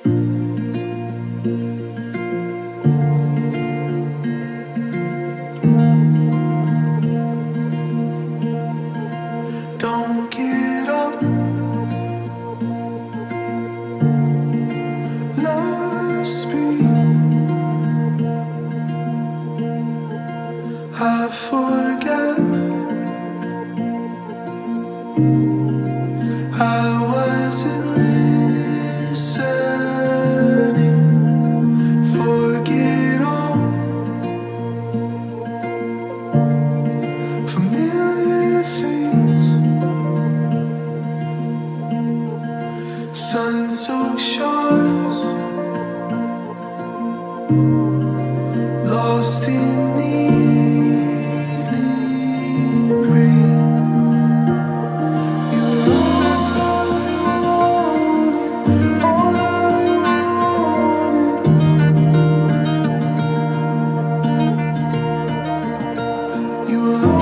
Don't get up, lost me. I forget I wasn't listening. Forget all familiar things. Sun-soaked shores, lost in the evening breeze. You're all I wanted, all I wanted. You were all